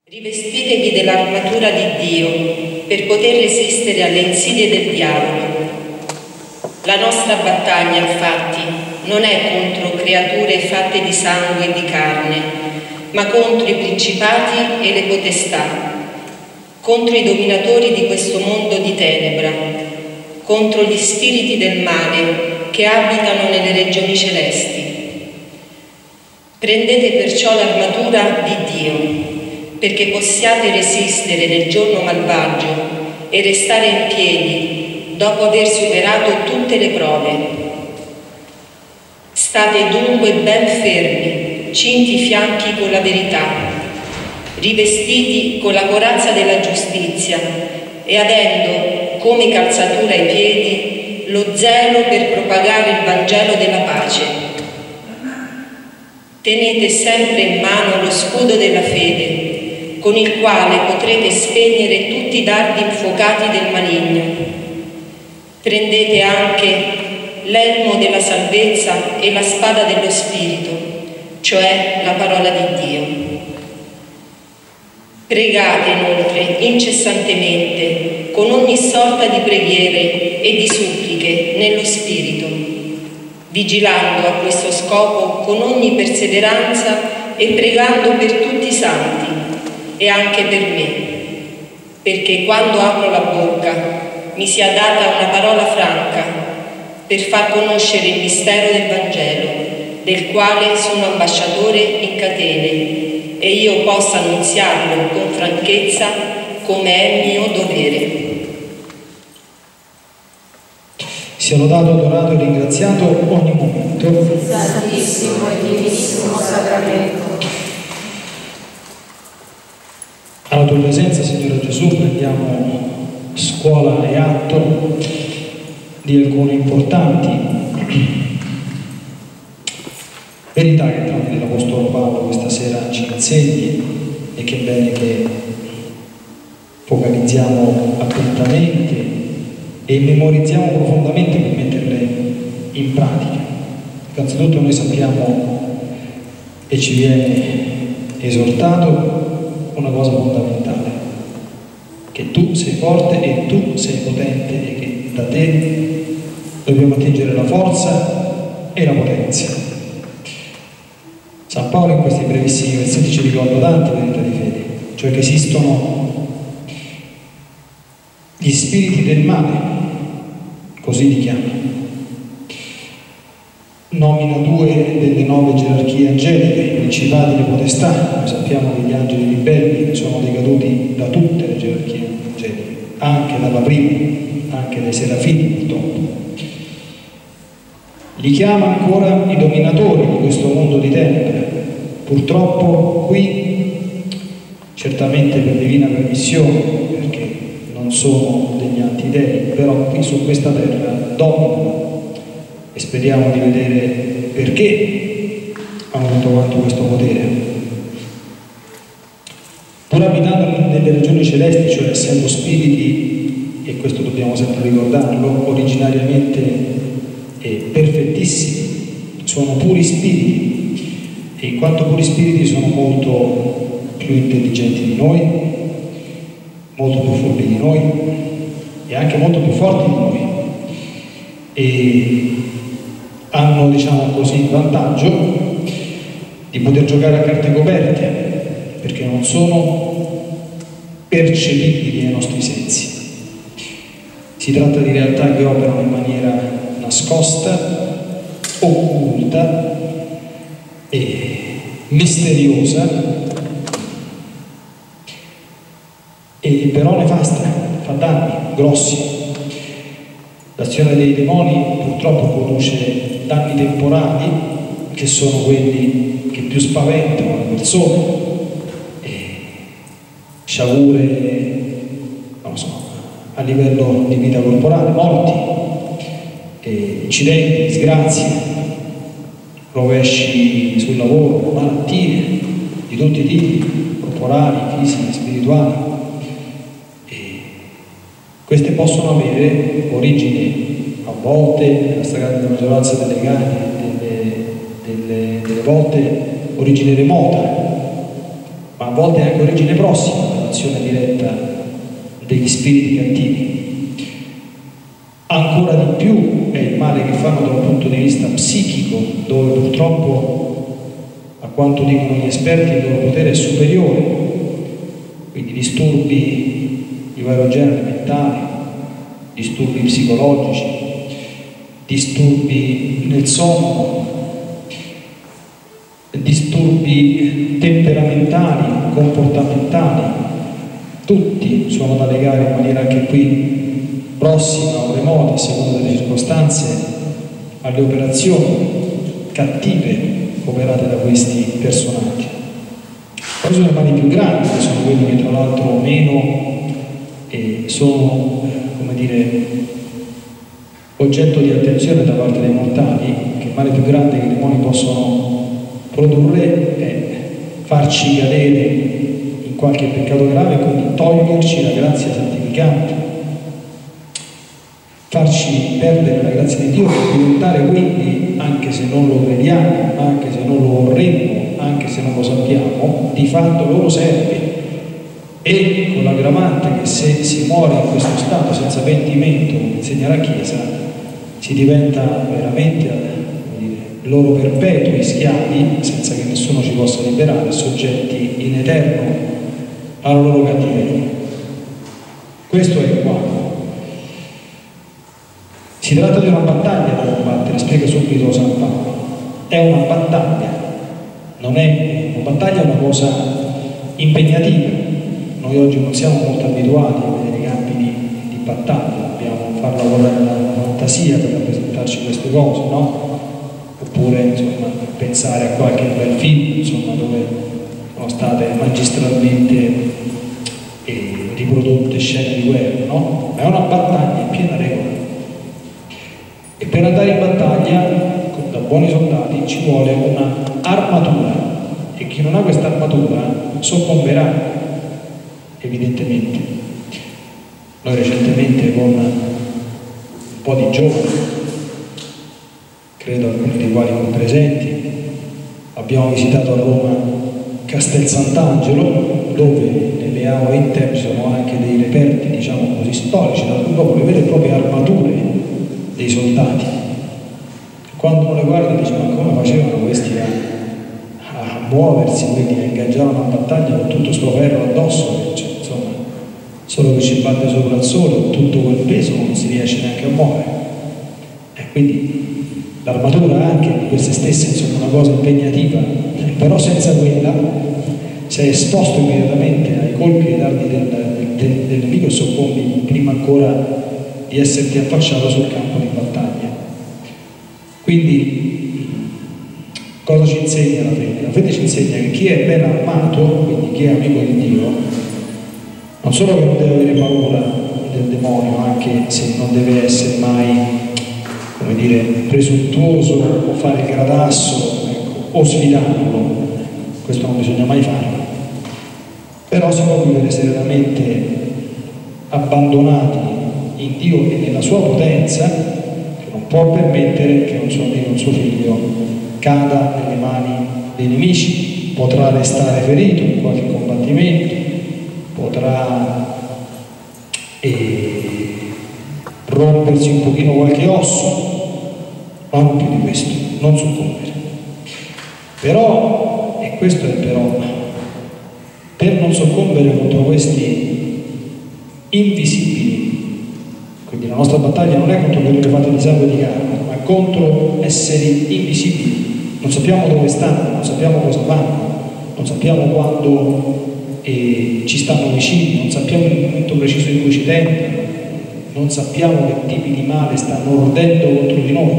Rivestitevi dell'armatura di Dio per poter resistere alle insidie del diavolo. La nostra battaglia, infatti, non è contro creature fatte di sangue e di carne, ma contro i principati e le potestà, contro i dominatori di questo mondo di tenebra, contro gli spiriti del male che abitano nelle regioni celesti. Prendete perciò l'armatura di Dio, perché possiate resistere nel giorno malvagio e restare in piedi dopo aver superato tutte le prove. State dunque ben fermi, cinti i fianchi con la verità, rivestiti con la corazza della giustizia e avendo come calzatura ai piedi lo zelo per propagare il Vangelo della pace. Tenete sempre in mano lo scudo della fede, con il quale potrete spegnere tutti i dardi infuocati del maligno. Prendete anche l'elmo della salvezza e la spada dello Spirito, cioè la parola di Dio. Pregate inoltre incessantemente, con ogni sorta di preghiere e di suppliche nello Spirito, vigilando a questo scopo con ogni perseveranza e pregando per tutti i santi, e anche per me, perché quando apro la bocca mi sia data una parola franca per far conoscere il mistero del Vangelo, del quale sono ambasciatore in catene, e io possa annunziarlo con franchezza come è mio dovere. Sia lodato, adorato e ringraziato ogni momento. Santissimo e divinissimo sacramento. Alla tua presenza, Signore Gesù, prendiamo scuola e atto di alcune importanti verità che tramite l'Apostolo Paolo questa sera ci insegni, e che è bene che focalizziamo attentamente e memorizziamo profondamente per metterle in pratica. Innanzitutto noi sappiamo e ci viene esortato una cosa fondamentale, che tu sei forte e tu sei potente e che da te dobbiamo attingere la forza e la potenza. San Paolo in questi brevissimi versetti ci ricorda tante verità di fede, cioè che esistono gli spiriti del male, così li chiama. Nomina 2 delle 9 gerarchie angeliche, i principati e le potestà. Noi sappiamo che gli angeli ribelli sono decaduti da tutte le gerarchie angeliche, anche dalla prima, anche dai serafini purtroppo. Li chiama ancora i dominatori di questo mondo di tenebre. Purtroppo qui, certamente per divina permissione, perché non sono degli antidei, però qui su questa terra dominano. E speriamo di vedere perché hanno tutto quanto questo potere. Pur abitando nelle regioni celesti, cioè essendo spiriti, e questo dobbiamo sempre ricordarlo, originariamente perfettissimi, sono puri spiriti, e in quanto puri spiriti sono molto più intelligenti di noi, molto più furbi di noi e anche molto più forti di noi, e hanno, diciamo così, il vantaggio di poter giocare a carte coperte, perché non sono percepibili ai nostri sensi. Si tratta di realtà che operano in maniera nascosta, occulta e misteriosa, e però nefasta, fa danni grossi. L'azione dei demoni purtroppo produce danni temporali, che sono quelli che più spaventano le persone, sciagure, non so, a livello di vita corporale, morti, incidenti, disgrazie, rovesci sul lavoro, malattie di tutti i tipi, corporali, fisiche, spirituali. Queste possono avere origine, a volte, nella stragrande maggioranza delle volte, origine remota, ma a volte anche origine prossima dall'azione diretta degli spiriti cattivi. Ancora di più è il male che fanno da un punto di vista psichico, dove purtroppo, a quanto dicono gli esperti, il loro potere è superiore, quindi disturbi di vario genere mentali, disturbi psicologici, disturbi nel sonno, disturbi temperamentali, comportamentali, tutti sono da legare in maniera anche qui prossima o remota, a seconda delle circostanze, alle operazioni cattive operate da questi personaggi. Poi sono i mali più grandi, che sono quelli che tra l'altro meno sono, come dire, oggetto di attenzione da parte dei mortali, che il male più grande che i demoni possono produrre è farci cadere in qualche peccato grave e quindi toglierci la grazia santificante, farci perdere la grazia di Dio e diventare quindi, anche se non lo crediamo, anche se non lo vorremmo, anche se non lo sappiamo, di fatto loro serve. E con l'aggravante che se si muore in questo stato senza pentimento, come insegna la Chiesa, si diventa veramente loro perpetui schiavi, senza che nessuno ci possa liberare, soggetti in eterno alla loro cattiveria. Questo è il quadro. Si tratta di una battaglia da combattere, spiega subito San Paolo. È una battaglia, non è una battaglia, è una cosa impegnativa. Noi oggi non siamo molto abituati a vedere i campi di battaglia, dobbiamo far lavorare la fantasia per rappresentarci queste cose, no? Oppure insomma, pensare a qualche bel film, insomma, dove sono state magistralmente riprodotte scene di guerra, no? Ma è una battaglia in piena regola. E per andare in battaglia, da buoni soldati, ci vuole una armatura, e chi non ha questa armatura soccomberà, evidentemente. Noi recentemente con un po' di giovani, credo alcuni dei quali non presenti, abbiamo visitato a Roma Castel Sant'Angelo, dove nelle aule interne ci sono anche dei reperti, diciamo così, storici, da cui proprio le vere e proprie armature dei soldati. Quando uno le guarda dice: ma come facevano questi a muoversi, quindi a ingaggiare una battaglia con tutto sto ferro addosso, cioè, insomma, solo che ci batte sopra il sole, con tutto quel peso non si riesce neanche a muovere. E quindi l'armatura anche di per se stessa insomma una cosa impegnativa, però senza quella sei esposto immediatamente ai colpi e ai dardi del nemico e soccombi prima ancora di esserti affacciato sul campo di battaglia. Quindi cosa ci insegna la fede? La fede ci insegna che chi è ben armato, quindi chi è amico di Dio, non solo che non deve avere paura del demonio, anche se non deve essere mai, come dire, presuntuoso o fare il gradasso, ecco, o sfidarlo, questo non bisogna mai farlo, però si può vivere serenamente abbandonati in Dio e nella sua potenza, che non può permettere che un suo amico, un suo figlio cada nelle mani dei nemici. Potrà restare ferito in qualche combattimento, potrà rompersi un pochino qualche osso, ma non più di questo, non soccombere. Però, e questo è il però, per non soccombere contro questi invisibili, quindi la nostra battaglia non è contro quelli fatti di sangue e di carne, ma contro esseri invisibili. Non sappiamo dove stanno, non sappiamo cosa fanno, non sappiamo quando ci stanno vicini, non sappiamo il momento preciso in cui ci tentano, non sappiamo che tipi di male stanno ordendo contro di noi.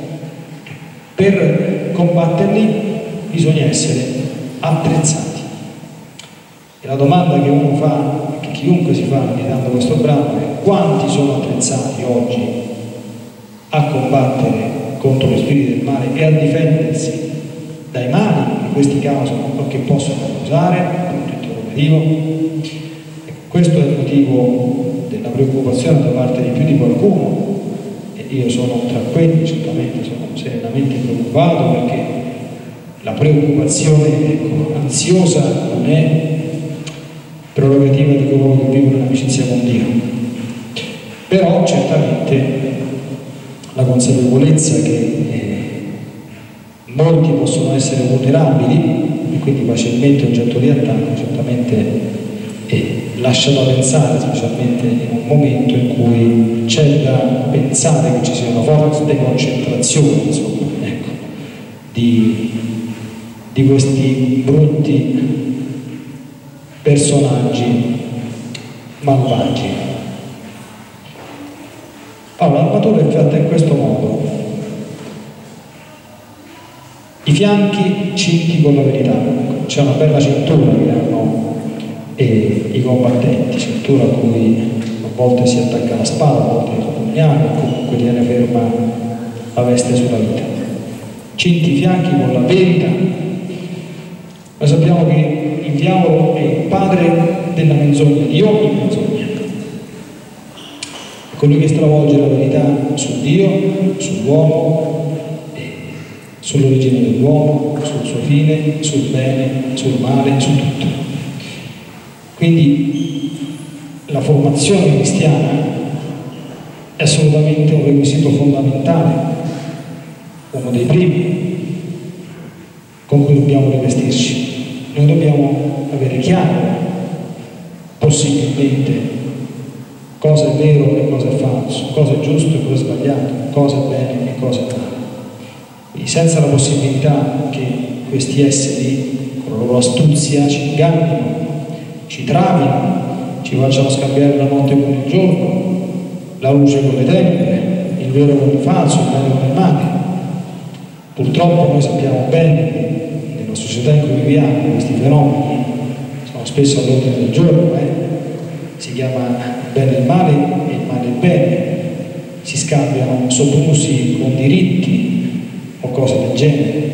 Per combatterli bisogna essere attrezzati. E la domanda che uno fa, che chiunque si fa meditando questo brano, è: quanti sono attrezzati oggi a combattere contro gli spiriti del male e a difendersi dai mali che questi causano o che possono causare, appunto interrogativo. E questo è il motivo della preoccupazione da parte di più di qualcuno, e io sono tra quelli, certamente sono serenamente preoccupato, perché la preoccupazione, ecco, ansiosa non è prerogativa di coloro che vivono in amicizia con Dio, però certamente la consapevolezza che molti possono essere vulnerabili e quindi facilmente oggetto di attacco certamente lascia da pensare, specialmente in un momento in cui c'è da pensare che ci sia una forte concentrazione, insomma, ecco, di questi brutti personaggi malvagi. Allora, l'armatura è fatta in questo modo: i fianchi cinti con la verità. C'è una bella cintura che hanno i combattenti, cintura a cui a volte si attacca la spada, a volte il pugnale, comunque tiene ferma la veste sulla vita. Cinti i fianchi con la verità. Noi sappiamo che il diavolo è il padre della menzogna, di ogni menzogna. È colui che stravolge la verità su Dio, sull'uomo, sull'origine dell'uomo, sul suo fine, sul bene, sul male, su tutto. Quindi la formazione cristiana è assolutamente un requisito fondamentale, uno dei primi con cui dobbiamo rivestirci. Noi dobbiamo avere chiaro, possibilmente, cosa è vero e cosa è falso, cosa è giusto e cosa è sbagliato, cosa è bene e cosa è male. Quindi senza la possibilità che questi esseri, con la loro astuzia, ci ingannino, ci travino, ci facciano scambiare la notte con il giorno, la luce con le tenebre, il vero con il falso, il bene con il male. Purtroppo noi sappiamo bene che nella società in cui viviamo questi fenomeni sono spesso all'ordine del giorno, si chiama il bene il male e il male il bene, si scambiano soprusi con diritti o cose del genere.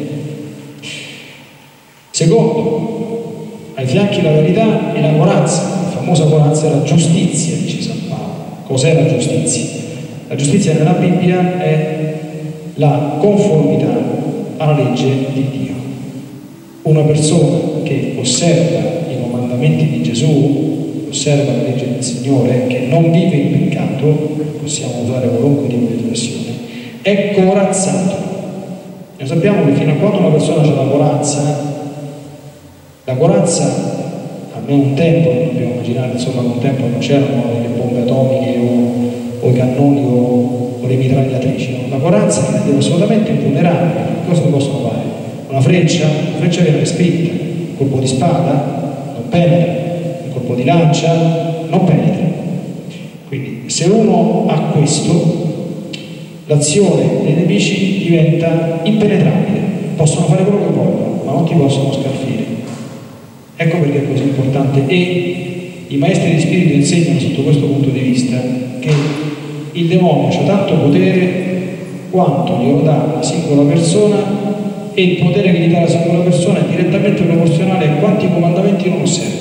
Secondo, ai fianchi la verità e la corazza, la famosa corazza è la giustizia, dice San Paolo. Cos'è la giustizia? La giustizia nella Bibbia è la conformità alla legge di Dio. Una persona che osserva i comandamenti di Gesù, osserva la legge del Signore, che non vive in peccato, possiamo usare qualunque tipo di espressione, è corazzato. Noi sappiamo che fino a quando una persona ha la corazza, almeno un tempo, non dobbiamo immaginare, insomma, che un tempo non c'erano le bombe atomiche o i cannoni o le mitragliatrici, no? La corazza è assolutamente invulnerabile. Cosa possono fare? Una freccia viene respinta, un colpo di spada non penetra, un colpo di lancia non penetra. Quindi se uno ha questo, l'azione dei nemici diventa impenetrabile, possono fare quello che vogliono, ma non ti possono scalfire. Ecco perché è così importante, e i maestri di spirito insegnano sotto questo punto di vista che il demonio ha tanto potere quanto glielo dà la singola persona, e il potere che gli dà la singola persona è direttamente proporzionale a quanti comandamenti non osserva.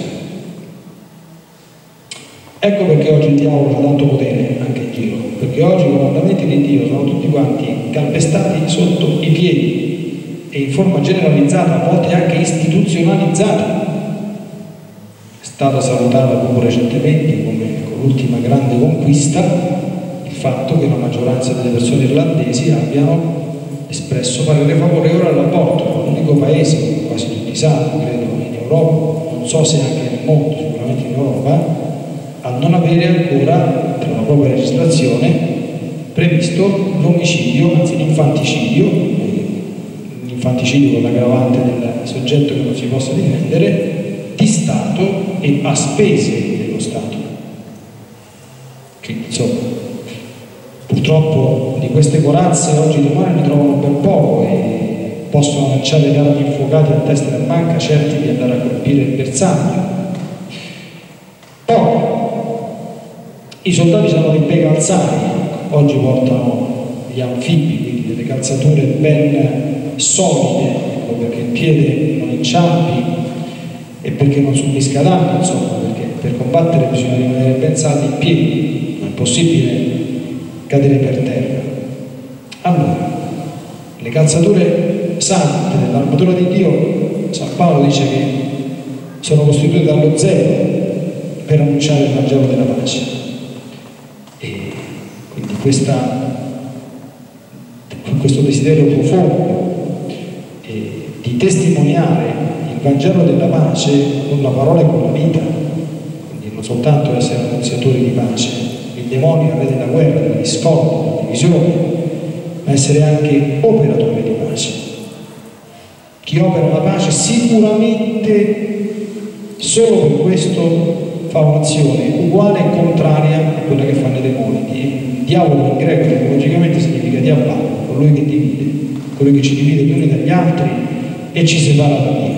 Ecco perché oggi il diavolo ha tanto potere anche in giro, perché oggi i comandamenti di Dio sono tutti quanti calpestati sotto i piedi e in forma generalizzata, a volte anche istituzionalizzata. È stata salutata proprio recentemente come l'ultima grande conquista il fatto che la maggioranza delle persone irlandesi abbiano espresso parere favorevole all'aborto, l'unico paese, quasi tutti sanno, credo, in Europa, non so se anche nel mondo, sicuramente in Europa, a non avere ancora, tra la propria legislazione, previsto l'omicidio, anzi l'infanticidio con l'aggravante del soggetto che non si possa difendere, di Stato e a spese dello Stato. Quindi, insomma, purtroppo di queste corazze oggi di domani ne trovano ben poco e possono lanciare dardi infuocati a testa e banca, certi di andare a colpire il bersaglio. Poi i soldati sono dei bei calzari, oggi portano gli anfibi, quindi delle calzature ben solide, ecco, perché il piede non inciampi e perché non subisca danni, insomma, perché per combattere bisogna rimanere ben saldi in piedi, non è possibile cadere per terra. Allora, le calzature sante, dell'armatura di Dio, San Paolo dice che sono costituite dallo zelo per annunciare il Vangelo della pace. E quindi questo desiderio profondo di testimoniare il Vangelo della pace con la parola e con la vita, quindi non soltanto essere annunziatori di pace, il demonio è il re della guerra, della discordia, della divisione, ma essere anche operatori di pace. Chi opera la pace sicuramente solo per questo fa un'azione uguale e contraria a quella che fanno i demoni. Diavolo in greco etimologicamente significa diabolo, colui che divide, colui che ci divide gli uni dagli altri e ci separa da Dio.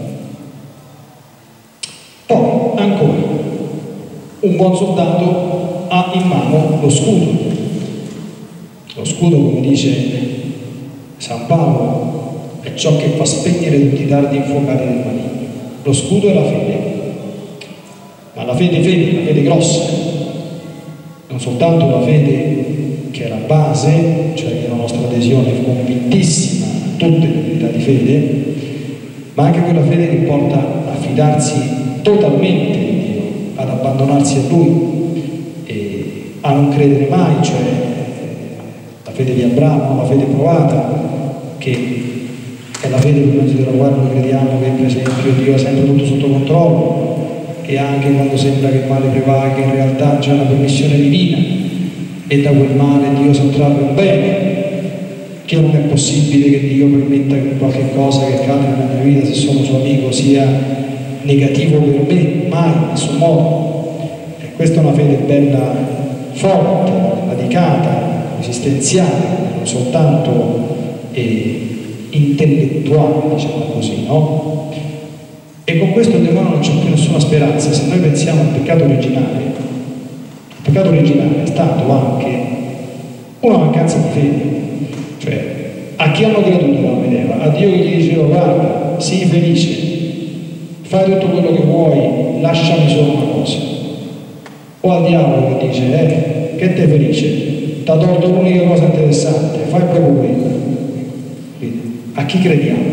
Poi, ancora, un buon soldato ha in mano lo scudo. Lo scudo, come dice San Paolo, è ciò che fa spegnere tutti i dardi infuocati del maligno. Lo scudo è la fede, ma la fede grossa, non soltanto la fede che è la base, cioè che è la nostra adesione convintissima a tutte le verità di fede, ma anche quella fede che porta a fidarsi totalmente di Dio, ad abbandonarsi a Lui e a non credere mai, cioè la fede di Abramo, la fede provata, che è la fede per mezzo della quale noi crediamo che per esempio Dio ha sempre tutto sotto controllo, e anche quando sembra che il male prevaghi in realtà c'è una permissione divina e da quel male Dio sa trarre un bene, che non è possibile che Dio permetta che qualche cosa che accade nella mia vita, se sono suo amico, sia negativo per me, mai, in nessun modo. E questa è una fede bella, forte, radicata, esistenziale, non soltanto intellettuale, diciamo così, no? E con questo il demonio non c'è più nessuna speranza. Se noi pensiamo al peccato originale, il peccato originale è stato anche una mancanza di fede. Cioè, a chi hanno creduto Adamo ed Eva? A Dio che gli diceva: guarda, sii felice, fai tutto quello che vuoi, lasciami solo una cosa. O al diavolo che dice: che te felice, t'ha tolto l'unica cosa interessante, fai proprio quella. Quindi, a chi crediamo?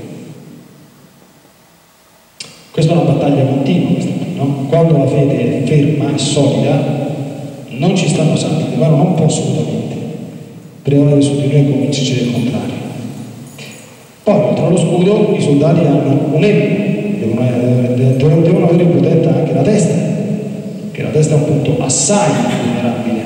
Questa è una battaglia continua, no? Quando la fede è ferma e solida, non ci stanno santi, il demonio non può assolutamente prevalere su di noi e convincerci del contrario. Poi, oltre allo scudo, i soldati hanno un elmo, devono avere protetta anche la testa, che la testa è un punto assai vulnerabile.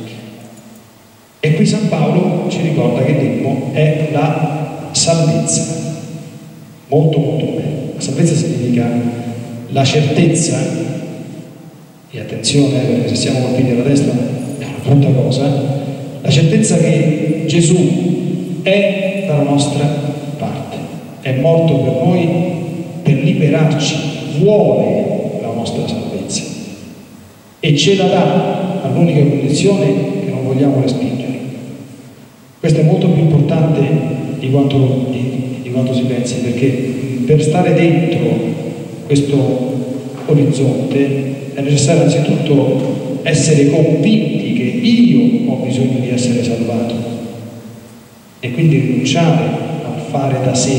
E qui San Paolo ci ricorda che l'elmo è la salvezza, molto molto bene. La salvezza significa la certezza, e attenzione perché se siamo colpiti alla testa è una brutta cosa, la certezza che Gesù è dalla nostra parte, è morto per noi per liberarci, vuole la nostra salvezza e ce la dà all'unica condizione che non vogliamo respingere. Questo è molto più importante di quanto si pensi, perché per stare dentro questo orizzonte è necessario anzitutto essere convinti che io ho bisogno di essere salvato e quindi rinunciare a fare da sé.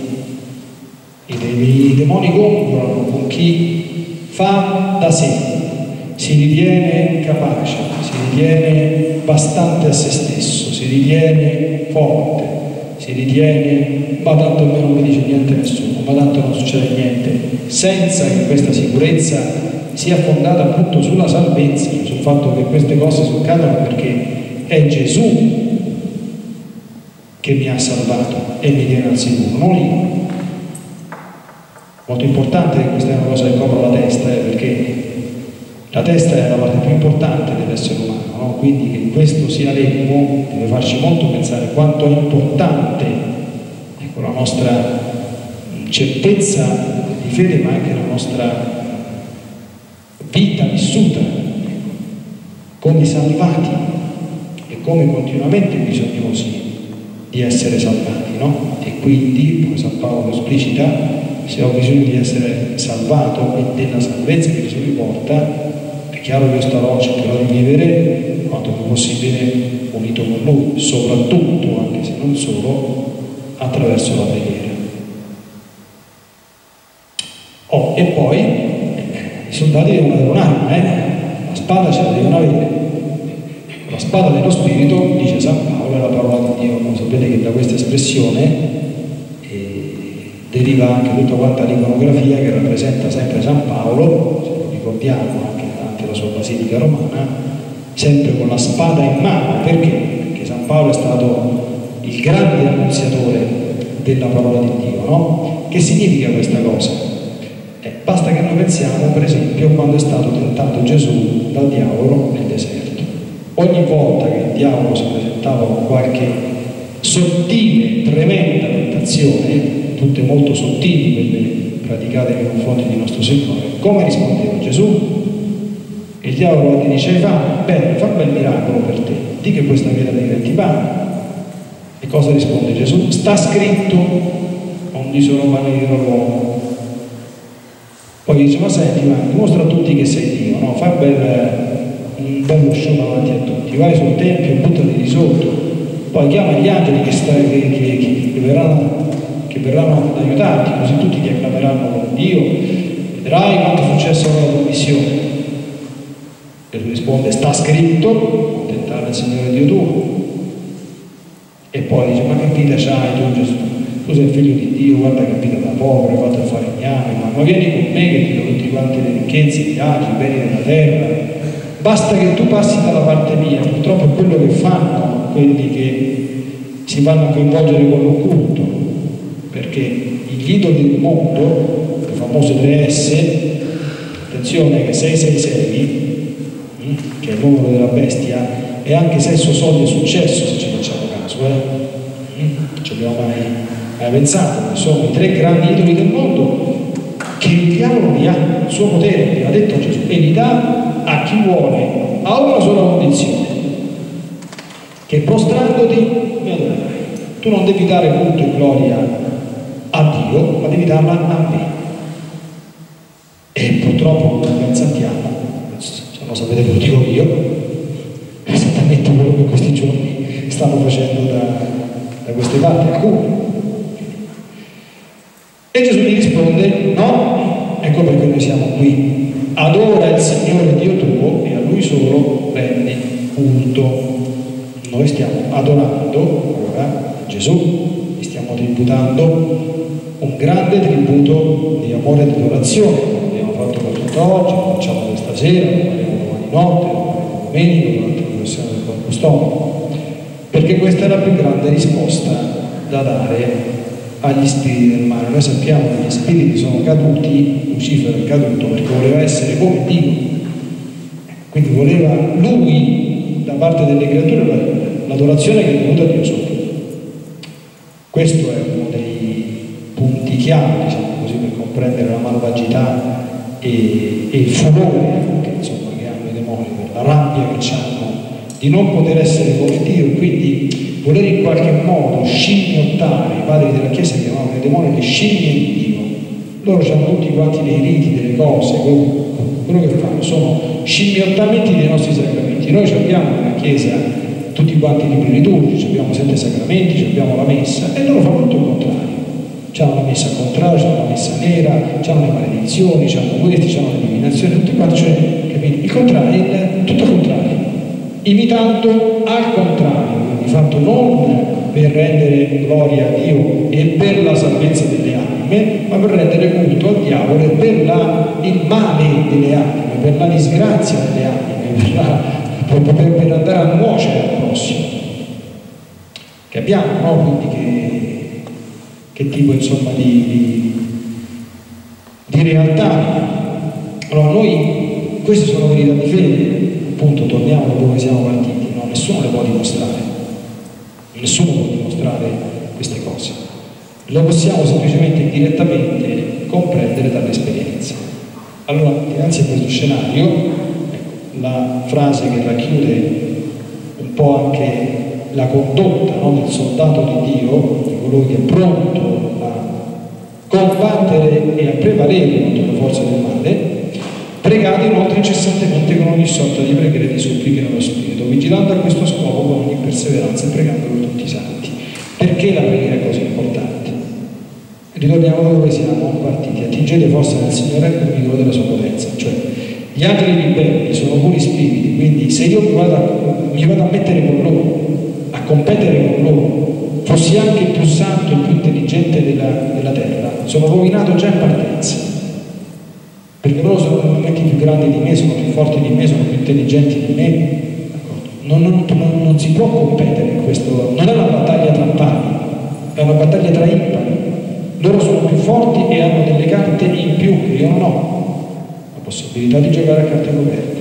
I demoni concorrono con chi fa da sé, si ritiene capace, si ritiene bastante a se stesso, si ritiene forte, si ritiene ma tanto a me non mi dice niente nessuno, ma tanto non succede niente, senza che questa sicurezza sia fondata appunto sulla salvezza, sul fatto che queste cose succedono perché è Gesù che mi ha salvato e mi tiene al sicuro, non io. Molto importante che questa è una cosa che copre la testa, perché la testa è la parte più importante dell'essere umano, no? Quindi che questo sia l'elmo deve farci molto pensare quanto è importante, ecco, la nostra certezza di fede, ma anche la nostra vita vissuta, ecco, con i salvati e come continuamente bisognosi di essere salvati, no? E quindi, come San Paolo lo esplicita, se ho bisogno di essere salvato e della salvezza che Gesù mi porta, è chiaro che io cercherò di vivere quanto più possibile unito con Lui, soprattutto, anche se non solo, attraverso la preghiera. E poi i soldati devono avere un'arma, la spada ce la devono avere. La spada dello Spirito, dice San Paolo, è la parola di Dio. Sapete che da questa espressione deriva anche tutta quanta l'iconografia che rappresenta sempre San Paolo, se lo ricordiamo anche davanti alla sua basilica romana, sempre con la spada in mano. Perché? Perché San Paolo è stato il grande annunziatore della parola di Dio, no? Che significa questa cosa? Basta che noi pensiamo, per esempio, quando è stato tentato Gesù dal diavolo nel deserto. Ogni volta che il diavolo si presentava con qualche sottile, tremenda tentazione, tutte molto sottili quelle praticate nei confronti di nostro Signore, come rispondeva Gesù? Il diavolo gli dice: bene, fa un bel miracolo per te, di che questa pietra diventi pane. E cosa risponde Gesù? Sta scritto, non di solo pane vivrà l'uomo. Poi dice: ma senti, dimostra a tutti che sei Dio, no? Fai un bello show davanti a tutti, vai sul tempio e buttali di sotto, poi chiama gli angeli che verranno ad aiutarti, così tutti ti acclameranno con Dio, vedrai quanto è successo nella tua missione. E lui risponde: sta scritto, non tentare il Signore Dio tuo. E poi dice: ma che vita c'hai tu, Gesù? Tu sei figlio di Dio, guarda che vita da povero, hai fatto il falegname, ma vieni con me che ti do tutti quanti le ricchezze, i viaggi, i beni della terra. Basta che tu passi dalla parte mia. Purtroppo è quello che fanno quelli che si vanno a coinvolgere con l'occulto, perché gli idoli del mondo, le famose 3S, attenzione che 666, che è il numero della bestia, è anche sesso, soldi e successo, se ci facciamo caso, ci abbiamo mai pensato, che sono i 3 grandi idoli del mondo che il diavolo li ha, il suo potere, l'ha detto Gesù, e li dà a chi vuole, a una sola condizione, che prostrandoti mi adorerai. Tu non devi dare culto e gloria a Dio, ma devi darla a me. E purtroppo, come ben sappiamo, se non sapete ve lo dico io, esattamente quello che questi giorni stanno facendo da queste parti alcuni. E Gesù gli risponde: no, ecco perché noi siamo qui. Adora il Signore Dio tuo e a Lui solo rendi culto. Noi stiamo adorando ora Gesù, gli stiamo tributando un grande tributo di amore e di adorazione. L'abbiamo fatto per tutta oggi, lo facciamo questa sera, lo faremo domani notte, lo faremo domenica durante la professione del corpo storico, perché questa è la più grande risposta da dare agli spiriti del male. Noi sappiamo che gli spiriti sono caduti, Lucifero è caduto perché voleva essere come Dio, quindi voleva lui da parte delle creature l'adorazione che è venuta a Dio solo. Questo è uno dei punti chiave, diciamo così, per comprendere la malvagità e il furore che hanno i demoni, per la rabbia che hanno di non poter essere come Dio, quindi voler in qualche modo scimmiottare. I padri della Chiesa chiamavano i demoni le scimmie di Dio. Loro hanno tutti quanti dei riti, delle cose, quello che fanno sono scimmiottamenti dei nostri sacramenti. Noi abbiamo nella Chiesa tutti quanti i libri liturgici, abbiamo 7 sacramenti, abbiamo la messa, e loro fanno tutto il contrario. C'hanno la messa al contrario, c'hanno la messa nera, c'hanno le maledizioni, c'hanno questi, c'hanno le divinazioni, tutti quanti, cioè, capite? Il contrario, tutto il contrario, imitando al contrario, quindi fatto non per rendere gloria a Dio e per la salvezza delle anime, ma per rendere culto al diavolo e per il male delle anime, per la disgrazia delle anime, per andare a nuocere al prossimo. Che abbiamo, no? Quindi che tipo insomma di realtà. Allora noi, queste sono verità di fede, appunto torniamo da dove siamo partiti, no? Nessuno le può dimostrare, nessuno può dimostrare queste cose, le possiamo semplicemente direttamente comprendere dall'esperienza. Allora, dinanzi a questo scenario, ecco, la frase che racchiude un po' anche la condotta, no, del soldato di Dio, di colui che è pronto a combattere e a prevalere contro le forze del male: pregate inoltre incessantemente con ogni sorta di preghiere e di suppliche nello Spirito, vigilando a questo scopo con ogni perseveranza e pregando per tutti i santi. Perché la preghiera è così importante? ritorniamo da dove siamo partiti. Attingete forza nel Signore il vigore della sua potenza. Cioè, gli angeli ribelli sono puri spiriti, quindi se io mi vado a mettere con loro, a competere con loro, fossi anche il più santo, il più intelligente della terra, sono rovinato già in partenza. Perché loro sono momenti più grandi di me, sono più forti di me, sono più intelligenti di me. Non si può competere in questo, non è una battaglia tra pari, è una battaglia tra impari. Loro sono più forti e hanno delle carte in più che io non ho, la possibilità di giocare a carte coperte.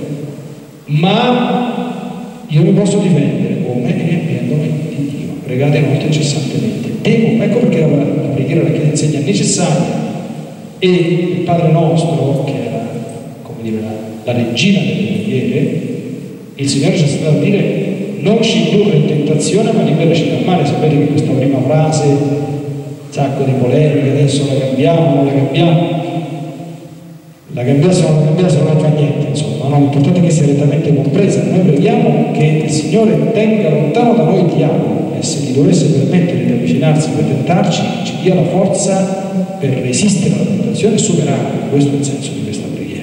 Ma io mi posso difendere come riempiendomi di Dio. Pregate inoltre incessantemente. Ecco perché la preghiera la Chiesa insegna necessaria. E il Padre nostro, che era, come dire, la regina delle preghiere, il Signore ci è stato a dire: non ci indurre in tentazione, ma liberaci dal male. Sapete che questa prima frase, sacco di polemiche, adesso la cambiamo, non la cambiamo. La cambiasse o non la cambiasse non fa niente, insomma, no? L'importante è che sia rettamente compresa. Noi preghiamo che il Signore tenga lontano da noi il diavolo, e se gli dovesse permettere di avvicinarsi per tentarci, ci dia la forza per resistere alla tentazione e superarla. Questo è il senso di questa preghiera.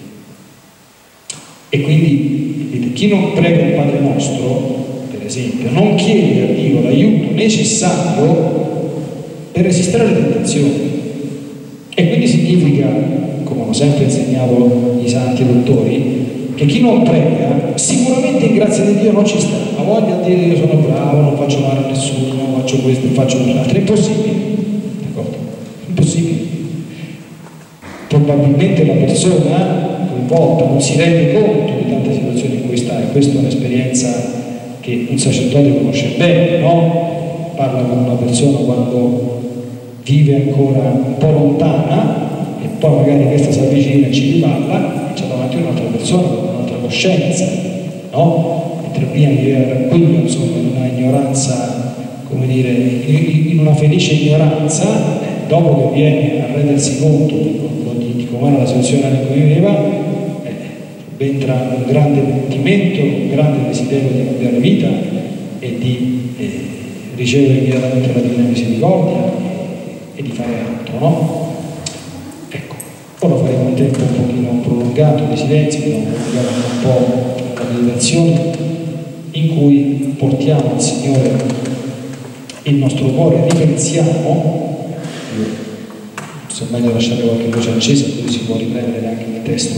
E quindi chi non prega il Padre nostro, per esempio, non chiede a Dio l'aiuto necessario per resistere alle tentazioni. E quindi significa, come hanno sempre insegnato i santi dottori, che chi non prega sicuramente in grazia di Dio non ci sta. Ha voglia di dire: io sono bravo, non faccio male a nessuno, non faccio questo, non faccio quell'altro. È impossibile, d'accordo? Impossibile. Probabilmente la persona coinvolta non si rende conto di tante situazioni in cui sta, e questa è un'esperienza che un sacerdote conosce bene, no? Parla con una persona quando vive ancora un po' lontana, e poi magari questa si avvicina e ci riparla, e c'è davanti un'altra persona con un'altra coscienza, no? Mentre prima viveva tranquillo, insomma, in una ignoranza, come dire, in una felice ignoranza, dopo che viene a rendersi conto di com'era la situazione in cui viveva, entra un grande pentimento, un grande desiderio di cambiare vita e di ricevere immediatamente la divina misericordia e di fare altro, no? Ecco, ora faremo un tempo un pochino prolungato di silenzio, dobbiamo prolungare un po' la meditazione, in cui portiamo al Signore il nostro cuore, ripensiamo. Se è meglio lasciare qualche luce accesa, così si può riprendere anche il testo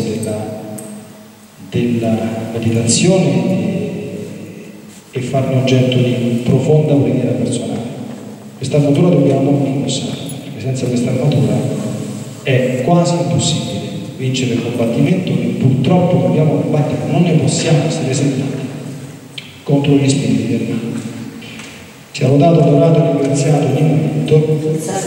della meditazione e farne oggetto di profonda preghiera personale. Questa armatura dobbiamo indossare, perché senza questa armatura è quasi impossibile vincere il combattimento che purtroppo dobbiamo combattere. Non ne possiamo essere esentati contro gli spiriti del male. Ci ha lodato, adorato e ringraziato in un momento.